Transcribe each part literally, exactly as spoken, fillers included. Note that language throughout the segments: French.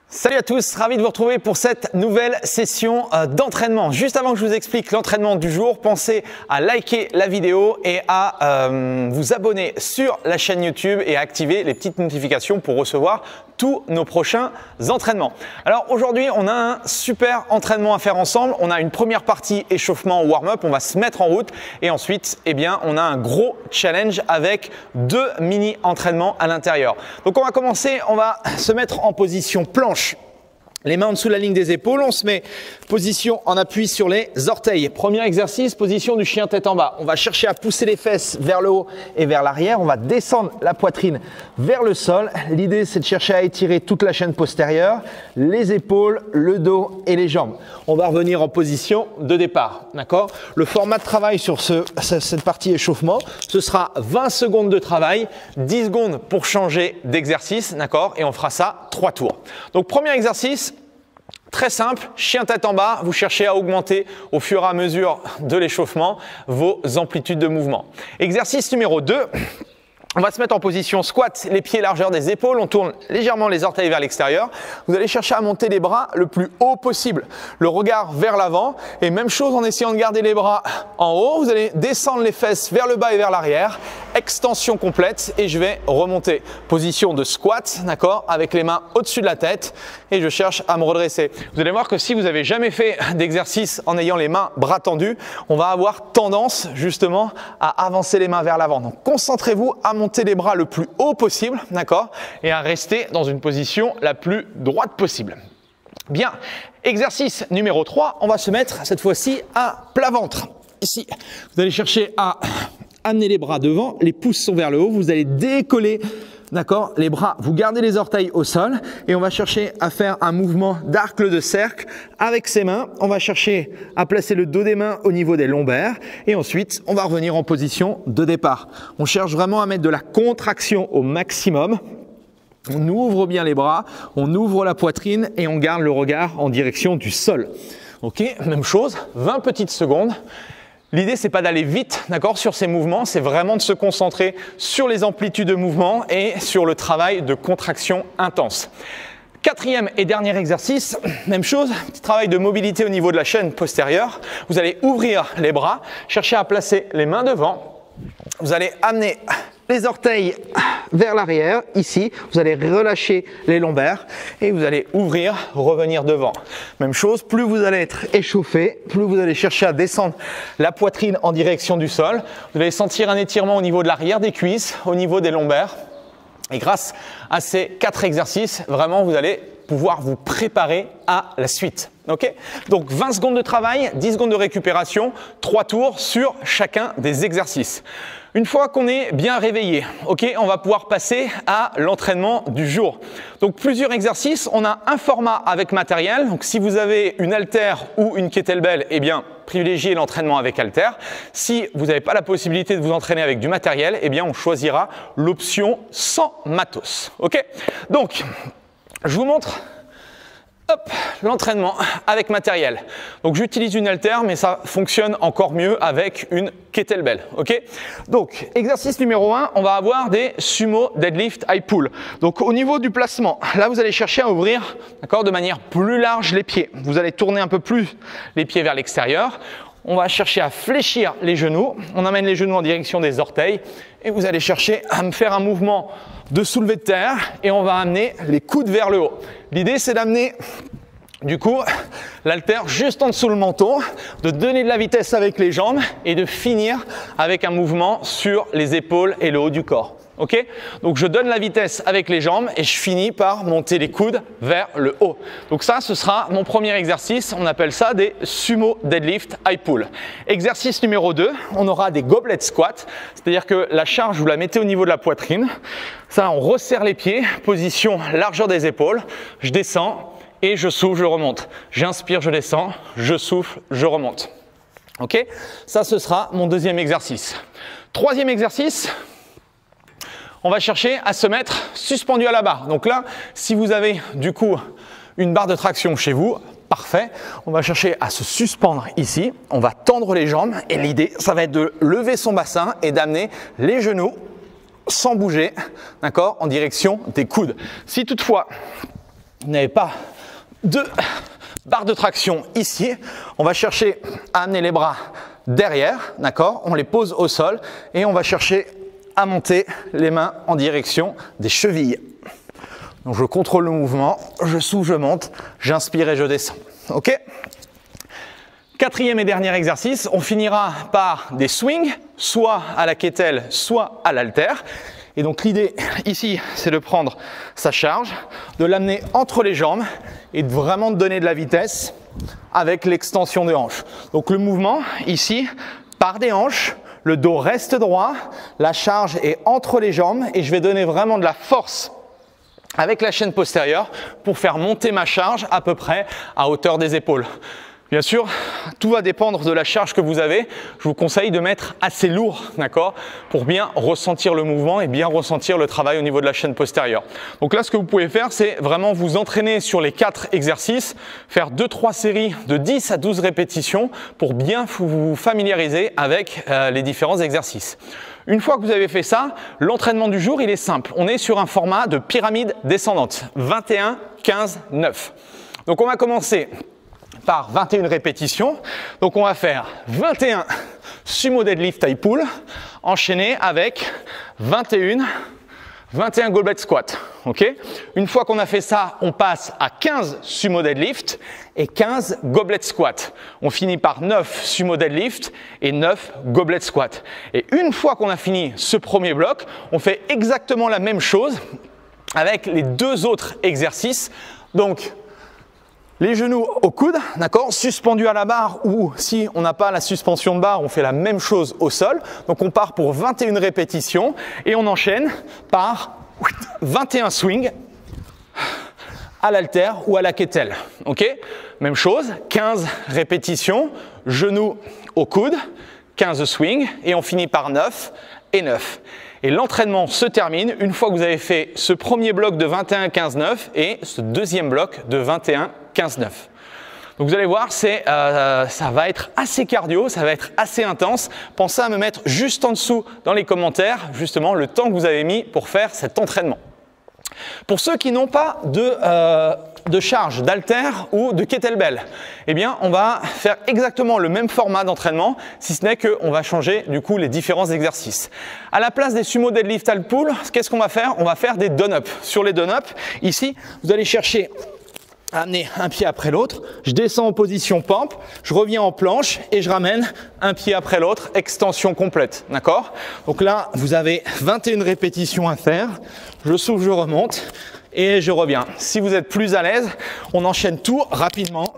Salut à tous, ravi de vous retrouver pour cette nouvelle session d'entraînement. Juste avant que je vous explique l'entraînement du jour, pensez à liker la vidéo et à euh, vous abonner sur la chaîne YouTube et à activer les petites notifications pour recevoir tous nos prochains entraînements. Alors aujourd'hui, on a un super entraînement à faire ensemble. On a une première partie échauffement warm-up, on va se mettre en route et ensuite, eh bien, on a un gros challenge avec deux mini entraînements à l'intérieur. Donc on va commencer, on va se mettre en position planche. Les mains en dessous de la ligne des épaules, on se met position en appui sur les orteils. Premier exercice, position du chien tête en bas. On va chercher à pousser les fesses vers le haut et vers l'arrière. On va descendre la poitrine vers le sol. L'idée, c'est de chercher à étirer toute la chaîne postérieure, les épaules, le dos et les jambes. On va revenir en position de départ. D'accord ? Le format de travail sur ce, cette partie échauffement, ce sera vingt secondes de travail, dix secondes pour changer d'exercice. D'accord ? Et on fera ça trois tours. Donc, premier exercice. Très simple, chien tête en bas, vous cherchez à augmenter au fur et à mesure de l'échauffement vos amplitudes de mouvement. Exercice numéro deux. On va se mettre en position squat, les pieds largeur des épaules, on tourne légèrement les orteils vers l'extérieur. Vous allez chercher à monter les bras le plus haut possible, le regard vers l'avant et même chose en essayant de garder les bras en haut. Vous allez descendre les fesses vers le bas et vers l'arrière, extension complète et je vais remonter. Position de squat, d'accord, avec les mains au-dessus de la tête et je cherche à me redresser. Vous allez voir que si vous n'avez jamais fait d'exercice en ayant les mains bras tendus, on va avoir tendance justement à avancer les mains vers l'avant. Donc concentrez-vous à monter les bras le plus haut possible, d'accord, et à rester dans une position la plus droite possible. Bien, exercice numéro trois, on va se mettre cette fois-ci à plat ventre. Ici, vous allez chercher à amener les bras devant, les pouces sont vers le haut, vous allez décoller, d'accord, les bras, vous gardez les orteils au sol et on va chercher à faire un mouvement d'arc de cercle avec ses mains. On va chercher à placer le dos des mains au niveau des lombaires et ensuite on va revenir en position de départ. On cherche vraiment à mettre de la contraction au maximum. On ouvre bien les bras, on ouvre la poitrine et on garde le regard en direction du sol. Ok, même chose, vingt petites secondes. L'idée, c'est pas d'aller vite, d'accord, sur ces mouvements, c'est vraiment de se concentrer sur les amplitudes de mouvement et sur le travail de contraction intense. Quatrième et dernier exercice, même chose, petit travail de mobilité au niveau de la chaîne postérieure. Vous allez ouvrir les bras, chercher à placer les mains devant. Vous allez amener les orteils vers l'arrière, ici, vous allez relâcher les lombaires et vous allez ouvrir, revenir devant. Même chose, plus vous allez être échauffé, plus vous allez chercher à descendre la poitrine en direction du sol. Vous allez sentir un étirement au niveau de l'arrière des cuisses, au niveau des lombaires. Et grâce à ces quatre exercices, vraiment, vous allez pouvoir vous préparer à la suite. Okay ? Donc vingt secondes de travail, dix secondes de récupération, trois tours sur chacun des exercices. Une fois qu'on est bien réveillé, okay, on va pouvoir passer à l'entraînement du jour. Donc plusieurs exercices, on a un format avec matériel. Donc si vous avez une haltère ou une kettlebell, eh bien privilégiez l'entraînement avec haltère. Si vous n'avez pas la possibilité de vous entraîner avec du matériel, eh bien on choisira l'option sans matos. Okay ? Donc je vous montre l'entraînement avec matériel. Donc j'utilise une haltère, mais ça fonctionne encore mieux avec une kettlebell. Ok ? Donc exercice numéro un, on va avoir des sumo deadlift high pull. Donc au niveau du placement, là vous allez chercher à ouvrir, d'accord, de manière plus large les pieds. Vous allez tourner un peu plus les pieds vers l'extérieur. On va chercher à fléchir les genoux. On amène les genoux en direction des orteils et vous allez chercher à me faire un mouvement de soulevé de terre et on va amener les coudes vers le haut. L'idée, c'est d'amener du coup l'haltère juste en dessous le menton, de donner de la vitesse avec les jambes et de finir avec un mouvement sur les épaules et le haut du corps. Ok ? Donc je donne la vitesse avec les jambes et je finis par monter les coudes vers le haut. Donc ça, ce sera mon premier exercice. On appelle ça des sumo deadlift high pull. Exercice numéro deux, on aura des goblet squats. C'est-à-dire que la charge, vous la mettez au niveau de la poitrine. Ça, on resserre les pieds, position largeur des épaules. Je descends et je souffle, je remonte. J'inspire, je descends, je souffle, je remonte. Ok ? Ça, ce sera mon deuxième exercice. Troisième exercice, on va chercher à se mettre suspendu à la barre. Donc là, si vous avez du coup une barre de traction chez vous, parfait. On va chercher à se suspendre ici. On va tendre les jambes et l'idée, ça va être de lever son bassin et d'amener les genoux sans bouger, d'accord, en direction des coudes. Si toutefois vous n'avez pas de barre de traction ici, on va chercher à amener les bras derrière, d'accord? On les pose au sol et on va chercher à monter les mains en direction des chevilles. Donc je contrôle le mouvement, je souffle, je monte, j'inspire et je descends. Ok? Quatrième et dernier exercice, on finira par des swings, soit à la kettlebell, soit à l'haltère. Et donc l'idée ici, c'est de prendre sa charge, de l'amener entre les jambes et de vraiment donner de la vitesse avec l'extension des hanches. Donc le mouvement ici, part des hanches, le dos reste droit, la charge est entre les jambes et je vais donner vraiment de la force avec la chaîne postérieure pour faire monter ma charge à peu près à hauteur des épaules. Bien sûr, tout va dépendre de la charge que vous avez. Je vous conseille de mettre assez lourd, d'accord, pour bien ressentir le mouvement et bien ressentir le travail au niveau de la chaîne postérieure. Donc là, ce que vous pouvez faire, c'est vraiment vous entraîner sur les quatre exercices, faire deux trois séries de dix à douze répétitions pour bien vous familiariser avec euh, les différents exercices. Une fois que vous avez fait ça, l'entraînement du jour, il est simple. On est sur un format de pyramide descendante, vingt et un, quinze, neuf. Donc on va commencer par vingt et une répétitions. Donc on va faire vingt et un sumo deadlift high pull enchaîné avec vingt et un, vingt et un goblet squat. Okay, une fois qu'on a fait ça, on passe à quinze sumo deadlift et quinze goblet squat. On finit par neuf sumo deadlift et neuf goblet squat. Et une fois qu'on a fini ce premier bloc, on fait exactement la même chose avec les deux autres exercices. Donc les genoux au coude, d'accord, suspendus à la barre, ou si on n'a pas la suspension de barre, on fait la même chose au sol. Donc on part pour vingt et une répétitions et on enchaîne par vingt et un swings à l'haltère ou à la kettlebell. Ok, même chose, quinze répétitions, genoux au coude, quinze swings et on finit par neuf et neuf. Et l'entraînement se termine une fois que vous avez fait ce premier bloc de vingt et un, quinze, neuf et ce deuxième bloc de vingt et un, quinze, neuf. Donc vous allez voir, c'est, euh, ça va être assez cardio, ça va être assez intense. Pensez à me mettre juste en dessous dans les commentaires justement le temps que vous avez mis pour faire cet entraînement. Pour ceux qui n'ont pas de, euh, de charge d'haltère ou de kettlebell, eh bien on va faire exactement le même format d'entraînement, si ce n'est qu'on va changer du coup les différents exercices. À la place des sumo deadlift high pull, qu'est-ce qu'on va faire? On va faire des down-up. Sur les down-up, ici, vous allez chercher à amener un pied après l'autre, je descends en position pump, je reviens en planche et je ramène un pied après l'autre, extension complète, d'accord? Donc là, vous avez vingt et une répétitions à faire, je souffle, je remonte et je reviens. Si vous êtes plus à l'aise, on enchaîne tout rapidement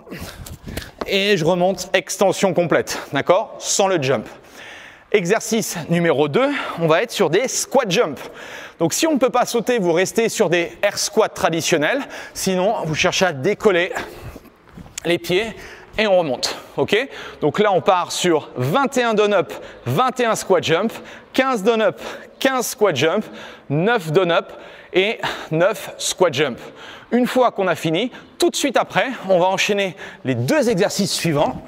et je remonte, extension complète, d'accord? Sans le jump. Exercice numéro deux, on va être sur des squat jump. Donc si on ne peut pas sauter, vous restez sur des air squats traditionnels. Sinon, vous cherchez à décoller les pieds et on remonte. Ok? Donc là, on part sur vingt et un down-up, vingt et un squat jump, quinze down-up, quinze squat jump, neuf down-up et neuf squat jump. Une fois qu'on a fini, tout de suite après, on va enchaîner les deux exercices suivants.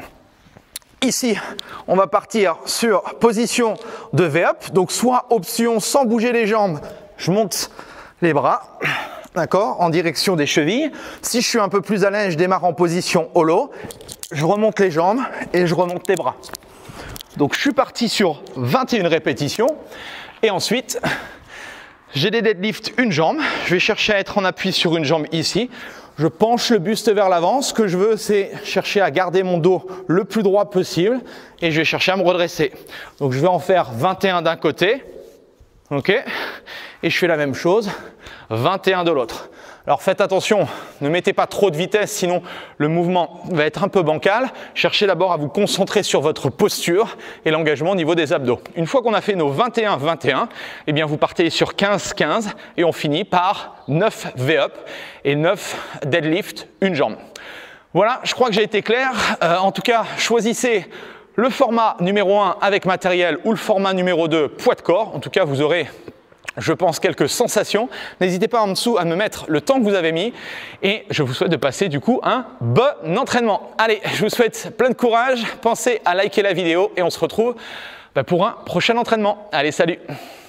Ici, on va partir sur position de V-up, donc soit option sans bouger les jambes, je monte les bras, d'accord, en direction des chevilles. Si je suis un peu plus à l'aise, je démarre en position hollow, je remonte les jambes et je remonte les bras. Donc je suis parti sur vingt et une répétitions et ensuite, j'ai des deadlifts une jambe, je vais chercher à être en appui sur une jambe ici. Je penche le buste vers l'avant. Ce que je veux, c'est chercher à garder mon dos le plus droit possible et je vais chercher à me redresser. Donc, je vais en faire vingt et un d'un côté. Ok? Et je fais la même chose, vingt et un de l'autre. Alors, faites attention, ne mettez pas trop de vitesse, sinon le mouvement va être un peu bancal. Cherchez d'abord à vous concentrer sur votre posture et l'engagement au niveau des abdos. Une fois qu'on a fait nos vingt et un, vingt et un, eh bien, vous partez sur quinze, quinze et on finit par neuf V-up et neuf deadlift, une jambe. Voilà, je crois que j'ai été clair. Euh, en tout cas, choisissez le format numéro un avec matériel ou le format numéro deux poids de corps. En tout cas, vous aurez, je pense, quelques sensations. N'hésitez pas en dessous à me mettre le temps que vous avez mis et je vous souhaite de passer du coup un bon entraînement. Allez, je vous souhaite plein de courage. Pensez à liker la vidéo et on se retrouve pour un prochain entraînement. Allez, salut!